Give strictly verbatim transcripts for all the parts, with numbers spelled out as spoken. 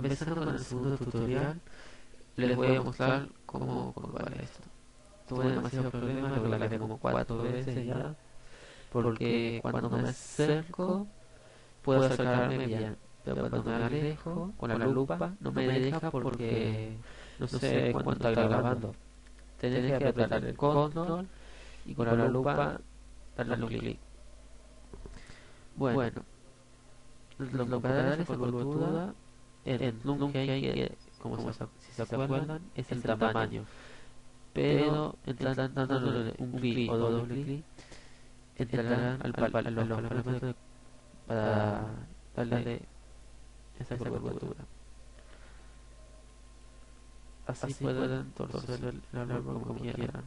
empezando con el segundo tutorial, les voy a mostrar cómo comprobar esto. Tuve demasiados problemas, lo grabé como cuatro veces ya, porque cuando me acerco puedo acercarme bien, pero cuando me alejo con la lupa no me deja porque no sé cuánto está grabando. Tenés que apretar el control y con la lupa darle un clic. Bueno, lo para dar esa cobertura, el zoom que hay que, como se, si se acuerdan, es el tamaño. Pero entran dándole un clic o doble clic, entrarán al pal, a los parámetros para darle esa cobertura. Así, Así pueden torcer el, el árbol como quieran.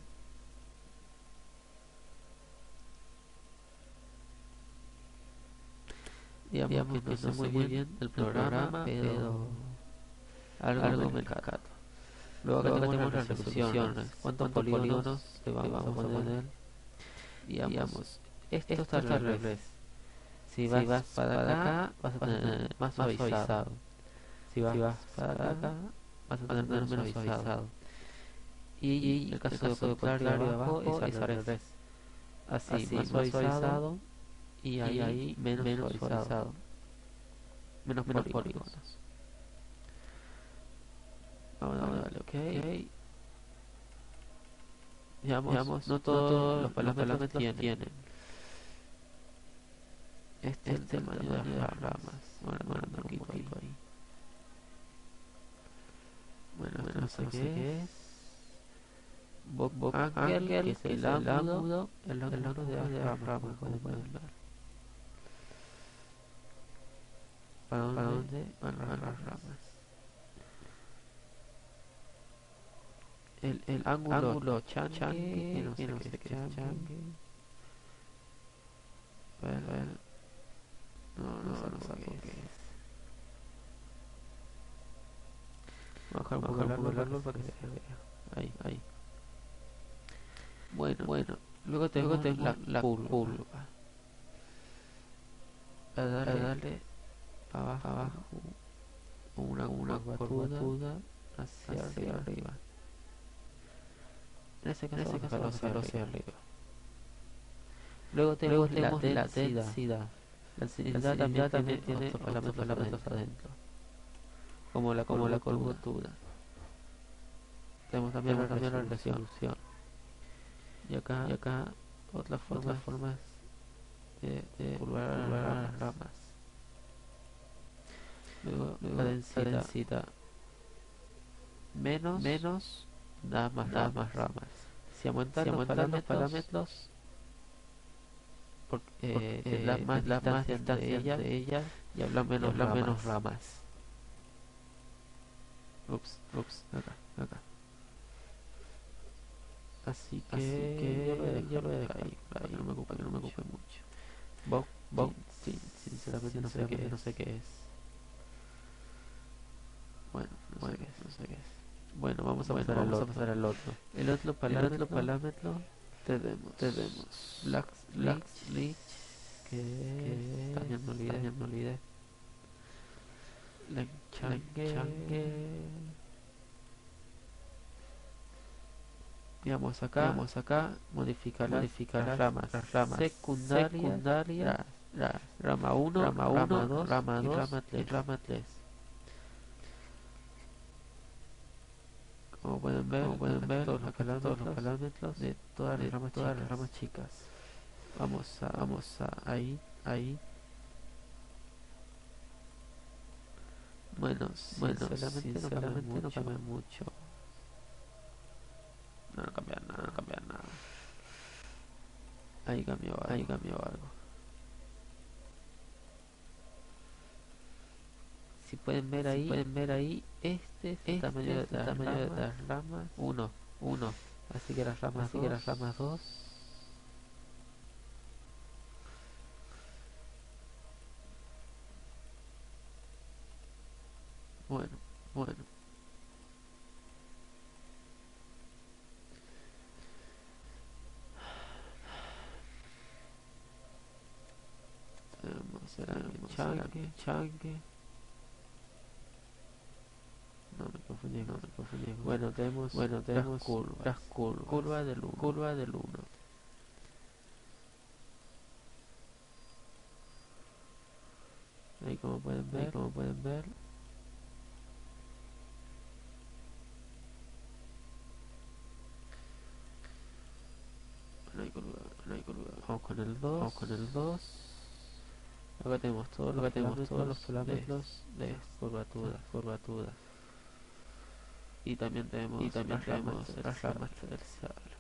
Digamos, Digamos que no sé muy bien el programa, pero algo, algo me rescato. Luego acá tenemos las resoluciones. ¿Cuántos polígonos le vamos a poner? Digamos, esto está al revés. Si vas, si vas para acá, vas a tener más suavizado. Si vas, si vas para acá, vas a tener menos suavizado. Y, y el caso, el caso contrario de abajo es al revés. Así, Así más, más suavizado y ahí, y ahí menos, menos suavizado. suavizado. Menos, menos polígonos. polígonos. Vamos a darle ok. okay. Digamos, Digamos, no todos no todo los parámetros tienen. tienen. Este es el tamaño de las ramas. ramas. Bueno, bueno, un poquito ahí. ahí. Bueno, bueno, no sé qué es. Bob, Bob Angel, que es el ángulo, el ángulo de las ramas, como pueden ver. ¿Para dónde, ¿Para dónde van las ramas? ramas? El, el ángulo, ángulo changue, changue, no sé, no sé qué es changue. Ver, ver. No, no, no, no sé qué es. Vamos a bajar un poco el árbol para que se vea. Ahí, ahí. Bueno, bueno. Luego tengo, tengo la, la curva. curva. A darle, a darle abajo, abajo una, una curvatura hacia, hacia arriba. arriba. En ese caso, en ese caso hacia, hacia arriba. arriba. Luego tenemos, Luego tenemos la, densidad. la densidad. La densidad también, también tiene otros parámetros adentro. adentro. Como la, como la curvatura. Tenemos también, tenemos también la resolución. Y acá, y acá otras formas, otra formas de, de curvar las ramas. Luego, luego la densidad. La densidad. Menos, menos da más, da ramas. más ramas. Si aumentan, si aumentan los, parámetros, los parámetros, porque, eh, porque, eh, la más, la distancia, más distancia entre ellas, de ellas y habla menos, y habla ramas. menos ramas. Ups, ups, acá, acá. Así que, Así que yo lo he dejado, yo lo he dejado ahí, para que no me ocupe, que no me ocupe mucho. Bob, Bob, sí, sinceramente, no sé qué es. No sé qué es. Bueno, no bueno, sé qué es, no sé qué es. Bueno, vamos a, bueno, pasar, vamos al a pasar al otro. El otro parámetro, el otro parámetro tenemos, tenemos Black, Black Leech, que, que también me olvidé, también me olvidé. Lenchangue. Digamos acá, digamos acá, modificar, modificar las, las ramas, las ramas secundarias, secundaria, la, la, rama uno, rama uno, rama dos, rama tres. Y rama tres. Como pueden ver, Como pueden ver todos, los parámetros, todos los parámetros de todas las ramas, todas las ramas chicas. Vamos a, vamos a ahí, ahí. Bueno, bueno, sinceramente, sinceramente no cambia mucho. No, no cambia nada, no cambia nada. Ahí cambió algo, ahí cambió algo. Si pueden ver ahí, si pueden ver ahí, este es el este tamaño, de, el tamaño ramas, de las ramas. Uno, uno. Así que las ramas, así dos, que las ramas dos. Bueno, bueno. Tenemos el chanque, chanque. confundí, no me confundí. Bueno, tenemos, bueno, tenemos las curvas, las curvas, curva del uno, curva del uno. Ahí como pueden ver, ahí como pueden ver. No hay curva, no hay curva. Vamos con el dos, vamos con el dos. Acá tenemos todos los, tenemos todos los parámetros de, de curvatura, curvatura. Y también tenemos, y también tenemos las ramas terciarias.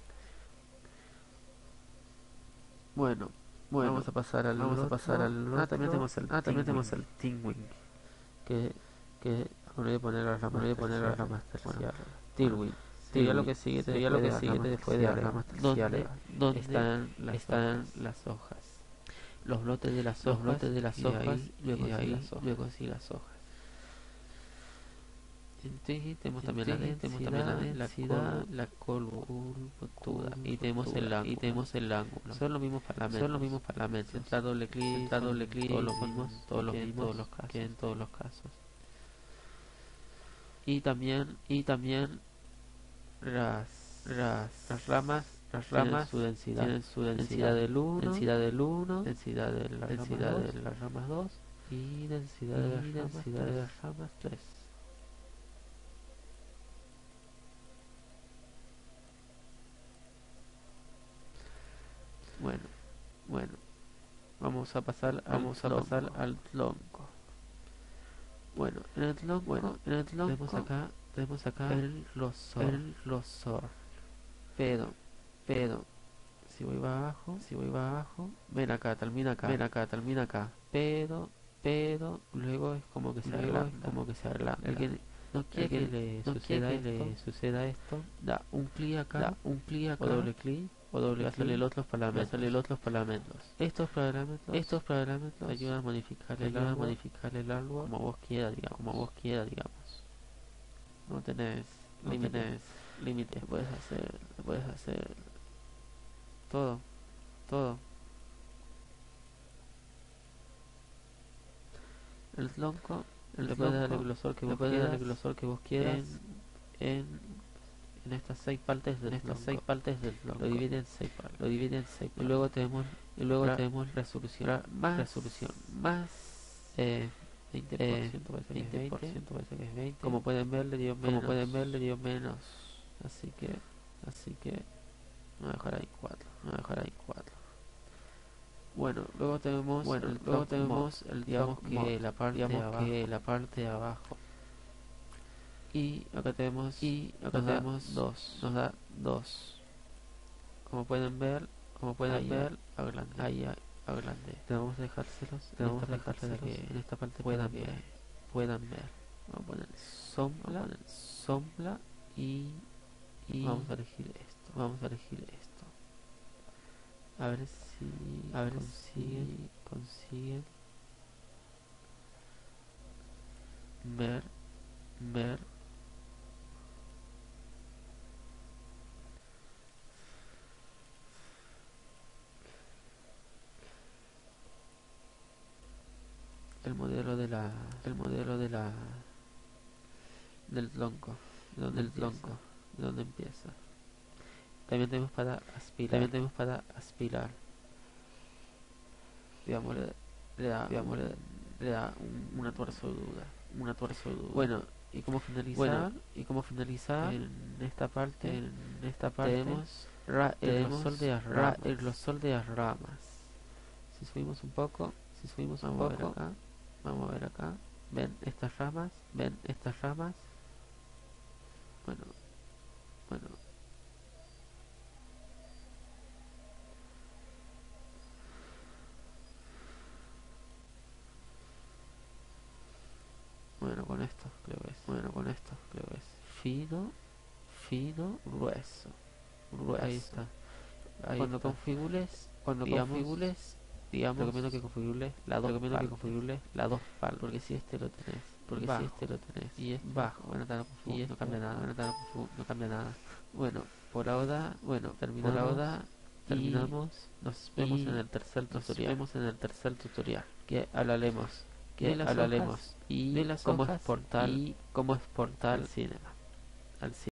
Bueno, bueno, vamos a pasar al vamos a pasar al ah, también tenemos el ah, también tenemos el Tailwind, que que voy a poner las ramas, voy a poner las ramas terciarias. Tailwind. Sería lo que sigue, sería lo que sigue después de las ramas terciarias. Donde están las están las hojas. Los brotes de las hojas, los brotes de las hojas, luego y ahí, luego sí las hojas. Entonces tenemos también la densidad, la densidad, la curvatura y tenemos el ángulo, y tenemos el ángulo. Son los mismos parámetros, son los mismos parámetros. Centrar doble clic, centrar doble clic, todos los mismos, todos los mismos, todos los casos, en todos los casos. Y también, y también las, las, las ramas, las ramas su densidad, tienen su densidad, densidad del uno, densidad del uno, densidad de la densidad rama de las ramas dos y densidad, y de, las densidad de las ramas tres. Bueno, bueno, vamos a pasar, vamos a pasar al tronco. Bueno, en el tronco, bueno, en el tronco tenemos acá, tenemos acá el rosor, el rosor. Pero, pero, si voy para abajo, si voy para abajo, ven acá, termina acá, ven acá, termina acá. Pero, pero, luego es como que se agranda, como que se agranda. El que no quiere que, que le no suceda, que le suceda esto, da un clic acá, da un clic acá, o doble clic. O doble clic, sale los otros parámetros, sale los otros parámetros. Estos parámetros, estos parámetros ayudan a modificar el árbol, a modificar el árbol como vos quieras, digamos, como vos quieras, digamos. No tenés, no límites, tenés límites, puedes hacer, puedes hacer todo, todo. El tronco, le puedes dar el glosor que vos quieras, dar el glosor que vos quieras en, en en estas seis partes de estas seis partes del tronco. Lo divide en seis partes, lo divide en seis partes. Y luego tenemos y luego la, tenemos resolución, la, más resolución más eh, veinte por ciento, eh, veinte por ciento parece que es veinte. Como pueden ver le dio menos, como pueden ver le dio menos. Así que así que voy a dejar ahí cuatro, voy a dejar ahí cuatro. Bueno, luego tenemos bueno, el luego tenemos el digamos que mod, la parte digamos de abajo, que la parte de abajo. Y acá tenemos y acá tenemos dos, nos da dos. Como pueden ver, como pueden ahí, ver, agrandé. Ahí agrandé. Debemos dejárselos, debemos dejárselos que en esta parte puedan ver, ver, puedan ver. Vamos a poner sombra, poner sombra y, y vamos a elegir esto, vamos a elegir esto. A ver si, a ver consiguen, si consiguen ver, ver. el modelo de la el modelo de la del tronco donde el tronco donde empieza. También tenemos para aspirar, también tenemos para aspirar, digamos le, le da digamos le, le da un, una torzadura una torzadura bueno y como finalizar bueno, y como finalizar en esta parte en esta parte tenemos ra, el grosor de las ramas, el grosor de las ramas. Si subimos un poco, si subimos un poco, a ver acá, vamos a ver acá, ven estas ramas, ven estas ramas. Bueno, bueno. Bueno, con esto creo que es, bueno, con esto creo que es fino, fino, grueso, grueso. Ahí está. Ahí cuando está. configures, cuando digamos, configures, digamos, recomiendo que configures la dos recomiendo que configures la dos partes, porque si este lo tenés, porque bajo, si este lo tenés y es bajo, bueno, no, y no cambia nada, bueno, no, no cambia nada. Bueno, por ahora, bueno, terminamos, por ahora terminamos, nos vemos en el tercer tutorial, nos vemos en el tercer tutorial, que hablaremos, que hablaremos y de las cómo exportar y cómo exportar el cinema. al